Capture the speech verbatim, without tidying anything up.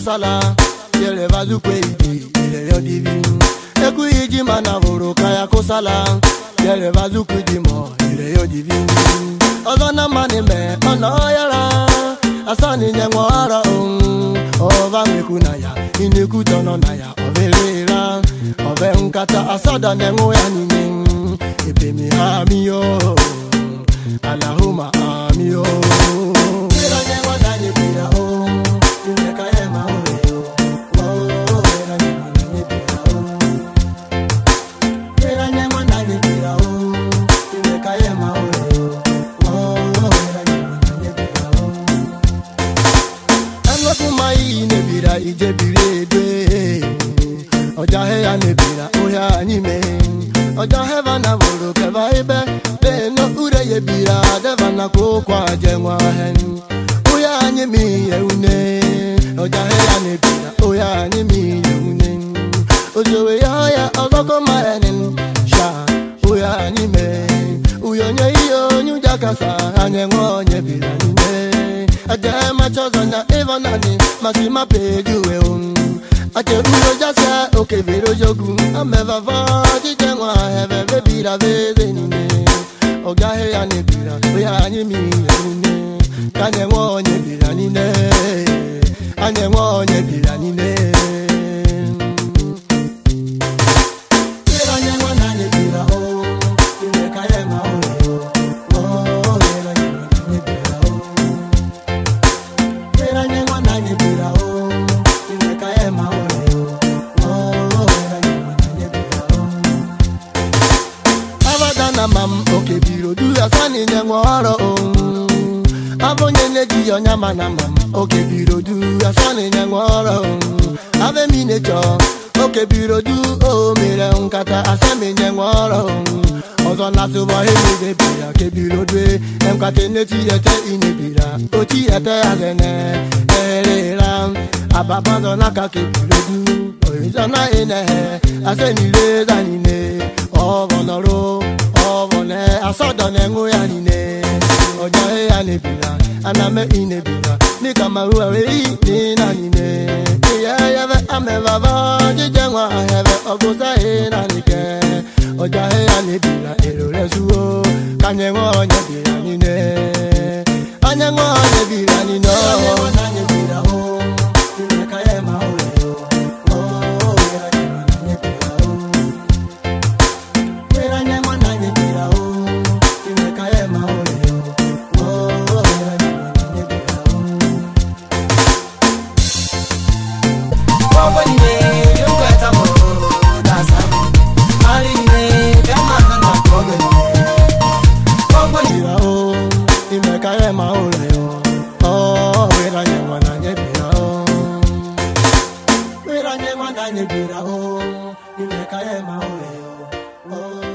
kusala yele vazu kweidi ile yo divine eku iji mana vuru kaya kusala yele vazu kudimo ile yo divine ozona mani me ono yara asani nyengo ara um ova mekuna ya iniku tono na ya ovelera ove nkata asada nengo ya nini ipe mi amio Allahumma amio Mira nyengo nani pira o Ineka ema oreo Oh Mira nyengo nani pira o Mira nyengo nani pira o Ineka ema oreo Oh Mira nyengo nani pira o Anwa kumai nebira ije birede Oja heya nebira oya anime Oja heva na voro keva ibe Beno ure ye bira devana kukwa jengwa hen Uya anyimi ye une Oja heya ne bira uya anyimi ye une Ujowe ya ya ozoko maenen Sha uya anyime Uyo nye iyo nyuja kasa Anyengwa nye bira nime Aje machozo na eva nani Masima pejuwe un Ate uyo jasa oke vero jogu Ameva vaji jengwa heve vebira veze nime Oga heya ne bira oya anyimi ye une Kanye nwo nye bira nine Anye nwo nye bira nine Bira nye nwo nanye bira o Ine kaye ma ore o Oh bira nye nwo nanye bira o Bira nye nwo nanye bira o Ine kaye ma ore o Oh bira nye nwo nanye bira o Abadana mam oke biro du asani nye nwo oro o Avonye neji yonya manamam oke biro du asani nye nwo oro Ave mi necho oke biro du o mere nkata asemi nye nwo oro Ozo nasubo hemi de bira ke biro dwe Emkate neti yete ine bira Oti yete azene Erera Ababazo naka ke biro du Oizo na ine Aseni le zanine Ovo noro Ovo ne Asodo ne nguya nine Oja heya ne bira Aname ine bira Nika maruwa wei Nina nine Iya yave ame vava Jijengwa heve Ogusa ina nike Oja heya ne bira Ero resuo Kanye ngo nye bira nine Anye ngo nye bira nino Anye ngo nye bira o Ine kaye ma oreo Oh Ira nye ngo nye bira o Ira nye ngo nye bira o Ine kaye ma oreo Oh Ira nye ngo nye bira o Wabani ne Yungweta mo Dasa Ali ne Kama nana Wabani Wabani bira o Ine kaye ma oreo Oh Ira nye ngo nye bira o Ira nye ngo nye bira o Ine kaye ma oreo Oh